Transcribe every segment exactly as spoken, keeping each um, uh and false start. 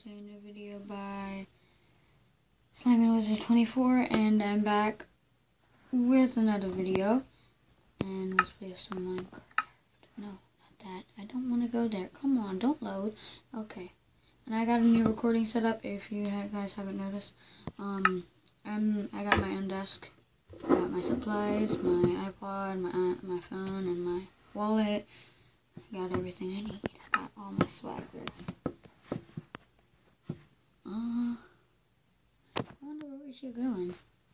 entertained a video by Slimy Lizard twenty-four, and I'm back with another video. And let's play some Minecraft. No, not that. I don't want to go there. Come on, don't load. Okay. And I got a new recording set up, if you guys haven't noticed. Um, and I got my own desk. I got my supplies, my iPod, my my phone, and my wallet. I got everything I need. I got all my swagger. Uh, I wonder where we should go.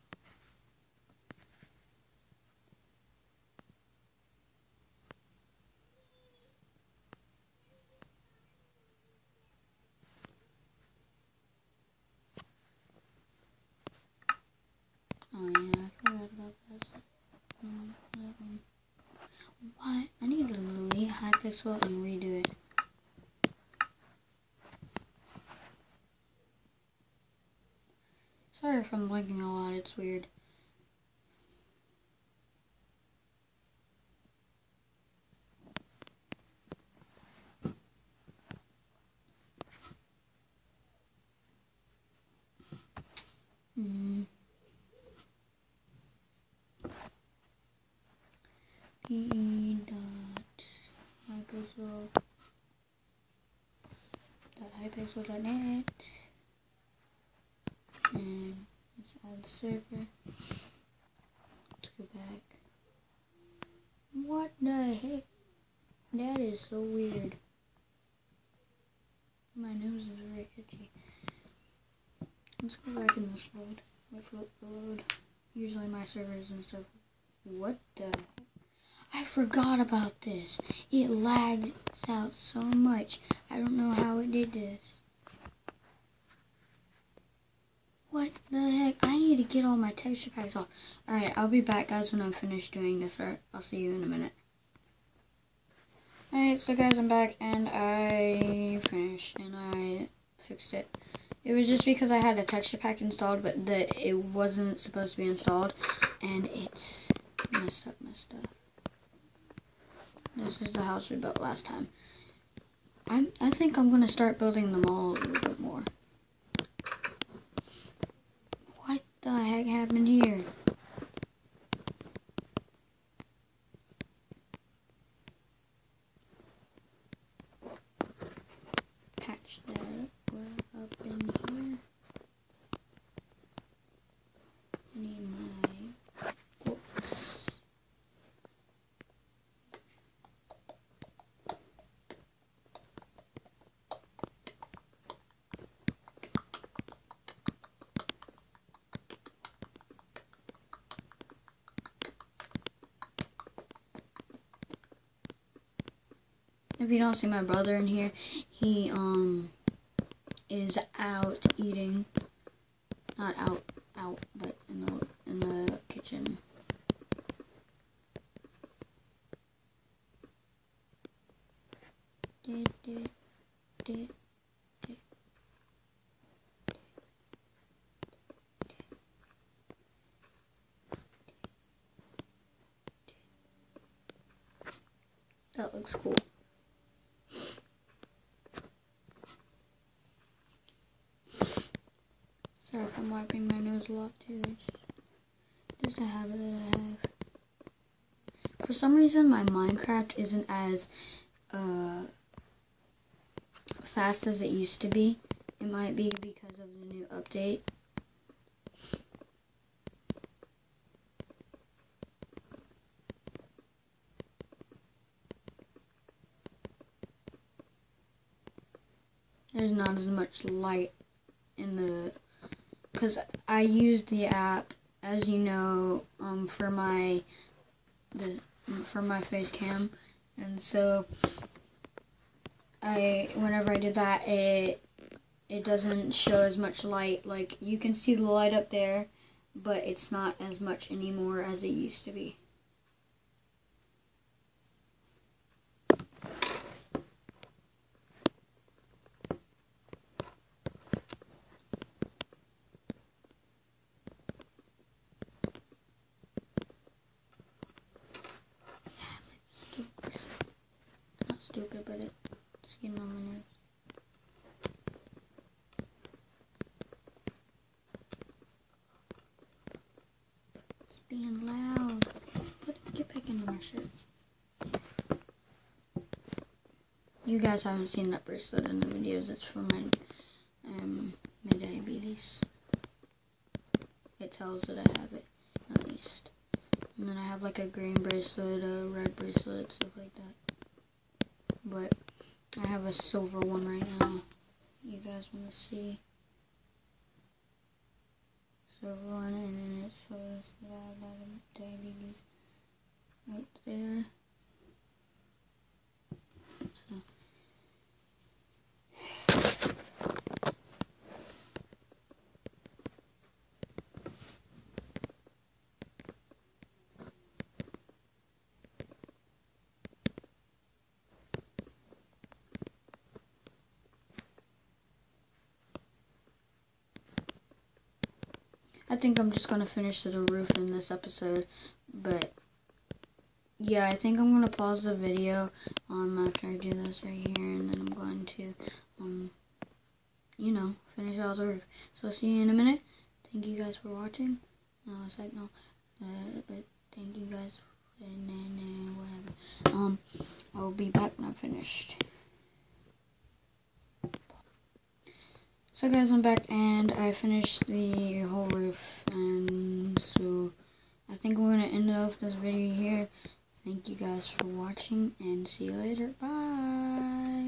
Oh yeah, I forgot about this. Um, um, what? I need to delete Hypixel and redo it. Sorry if I'm blinking a lot, it's weird. Mm. P dot hypixel dot hypixel dot net, and let's add the server. Let's go back. What the heck? That is so weird. My nose is very itchy. Let's go back in this load. Wait for it to load. Usually my servers and stuff. What the heck? I forgot about this. It lagged out so much. I don't know how it did this. What the heck? I need to get all my texture packs off. Alright, I'll be back, guys, when I'm finished doing this. Alright, I'll see you in a minute. Alright, so guys, I'm back, and I finished, and I fixed it. It was just because I had a texture pack installed, but the it wasn't supposed to be installed, and it messed up my stuff. This is the house we built last time. I'm, I think I'm going to start building them all a little bit more. What the heck happened here? Patch that up. We're up in here. I need my books. If you don't see my brother in here, he um is out eating. Not out out, but in the in the kitchen. Did, did, did, did. That looks cool. Sorry if I'm wiping my nose a lot too. It's just a habit that I have. For some reason, my Minecraft isn't as uh, fast as it used to be. It might be because of the new update. There's not as much light in the, because I use the app, as you know, um, for my the for my face cam, and so I whenever I did that, it it doesn't show as much light. Like, you can see the light up there, but it's not as much anymore as it used to be. Stupid, but it's getting on my nerves. being loud. Put, get back into my shirt. You guys haven't seen that bracelet in the videos. It's for my um my diabetes. It tells that I have it, at least. And then I have like a green bracelet, a red bracelet, stuff like that. But I have a silver one right now. You guys want to see? Silver one, and then it shows that I have diabetes right there. So. I think I'm just going to finish the roof in this episode, but yeah, I think I'm going to pause the video um, after I do this right here, and then I'm going to, um, you know, finish out the roof. So I'll see you in a minute. Thank you guys for watching. No, it's like, no, uh, but thank you guys, and then, uh, whatever. Um, I'll be back when I'm finished. So guys, I'm back, and I finished the whole roof, and so I think we're going to end off this video here. Thank you guys for watching, and see you later. Bye!